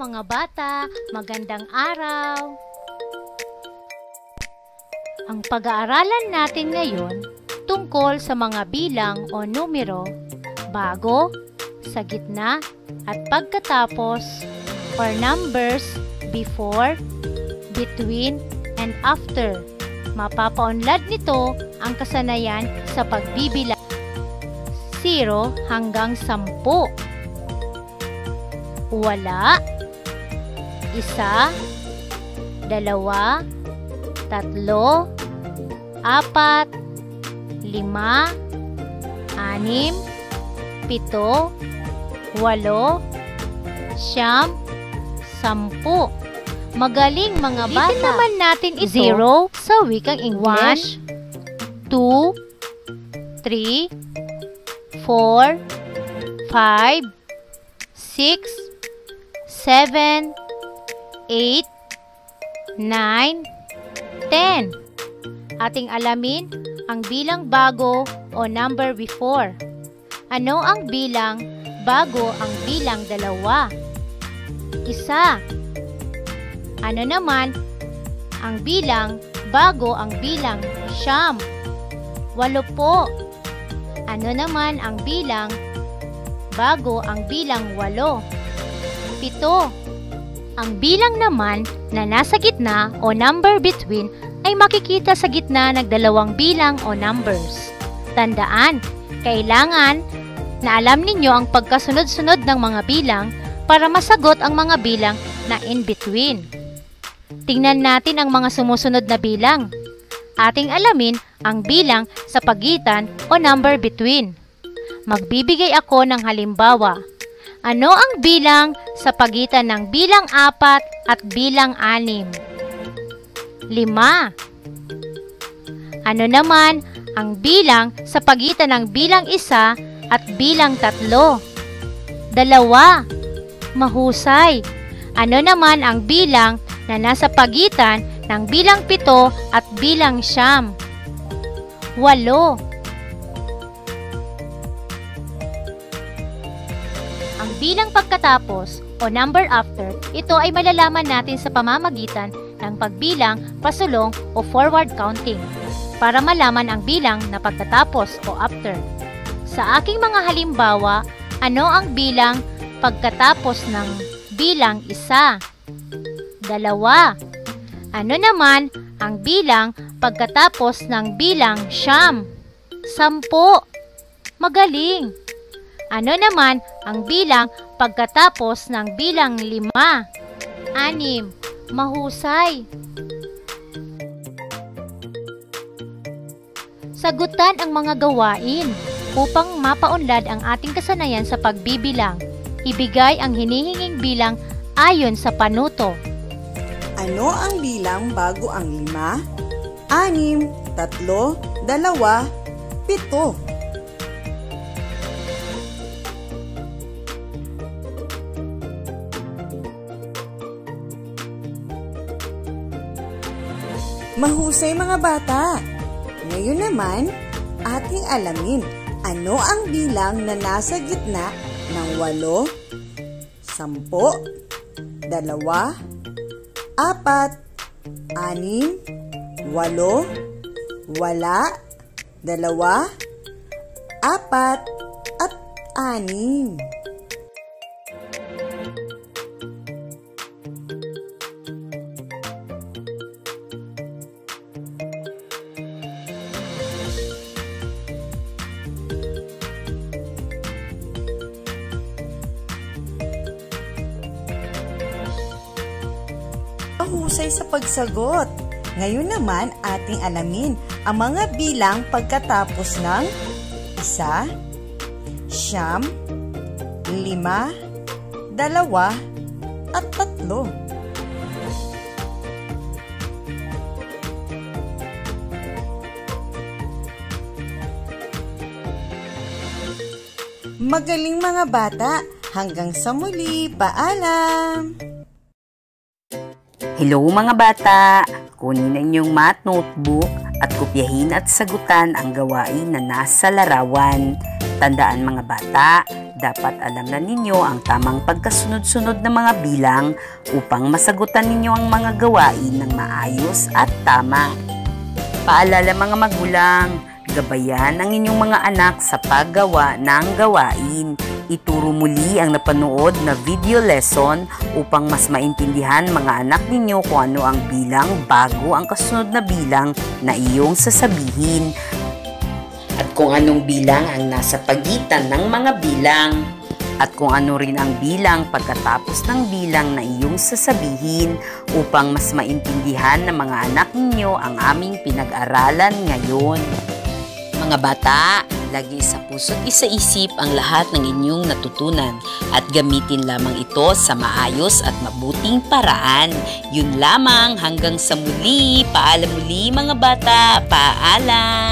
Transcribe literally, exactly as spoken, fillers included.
mga bata, magandang araw! Ang pag-aaralan natin ngayon tungkol sa mga bilang o numero, bago, sa gitna, at pagkatapos, or numbers before, between, and after. Mapapaunlad nito ang kasanayan sa pagbibilang zero hanggang sampu. Wala, isa, dalawa, tatlo, apat, lima, anim, pito, walo, siyam, sampu. Magaling mga bata. Itin naman natin ito zero sa wikang English. one, two, three, four, five, six, seven, eight, nine, ten. Ating alamin ang bilang bago o number before. Ano ang bilang bago ang bilang dalawa? Isa. Ano naman ang bilang bago ang bilang siyam? Walo po. Ano naman ang bilang bago ang bilang walo? Pito. Ang bilang naman na nasa gitna o number between ay makikita sa gitna ng dalawang bilang o numbers. Tandaan, kailangan na alam ninyo ang pagkasunod-sunod ng mga bilang para masagot ang mga bilang na in between. Tingnan natin ang mga sumusunod na bilang. Ating alamin ang bilang sa pagitan o number between. Magbibigay ako ng halimbawa. Ano ang bilang sa pagitan ng bilang apat at bilang anim? Lima. Ano naman ang bilang sa pagitan ng bilang isa at bilang tatlo? Dalawa. Mahusay. Ano naman ang bilang na nasa pagitan ng bilang pito at bilang siyam? Walo. Ang bilang pagkatapos o number after, ito ay malalaman natin sa pamamagitan ng pagbilang, pasulong o forward counting para malaman ang bilang na pagkatapos o after. Sa aking mga halimbawa, ano ang bilang pagkatapos ng bilang isa? Dalawa. Ano naman ang bilang pagkatapos ng bilang siyam? Sampu. Magaling. Ano naman ang bilang pagkatapos ng bilang lima? Anim. Mahusay. Sagutan ang mga gawain upang mapaunlad ang ating kasanayan sa pagbibilang. Ibigay ang hinihinging bilang ayon sa panuto. Ano ang bilang bago ang lima, anim, tatlo, dalawa, pito? Mahusay mga bata! Ngayon naman, ating alamin ano ang bilang na nasa gitna ng walo, sampo, dalawa, apat, anim, walo, wala, dalawa, apat, at anim. Mahusay sa pagsagot. Ngayon naman ating alamin ang mga bilang pagkatapos ng isa, siyam, lima, dalawa, at tatlo. Magaling mga bata! Hanggang sa muli, paalam! Hello mga bata! Kunin ang inyong math notebook at kopyahin at sagutan ang gawain na nasa larawan. Tandaan mga bata, dapat alam na ninyo ang tamang pagkasunod-sunod ng mga bilang upang masagutan ninyo ang mga gawain ng maayos at tama. Paalala mga magulang, gabayan ang inyong mga anak sa paggawa ng gawain. Ituro muli ang napanood na video lesson upang mas maintindihan mga anak ninyo kung ano ang bilang bago ang kasunod na bilang na iyong sasabihin. At kung anong bilang ang nasa pagitan ng mga bilang. At kung ano rin ang bilang pagkatapos ng bilang na iyong sasabihin upang mas maintindihan ng mga anak ninyo ang aming pinag-aralan ngayon. Mga bata, lagi sa puso't isa-isip ang lahat ng inyong natutunan at gamitin lamang ito sa maayos at mabuting paraan. Yun lamang, hanggang sa muli. Paalam muli mga bata. Paalam!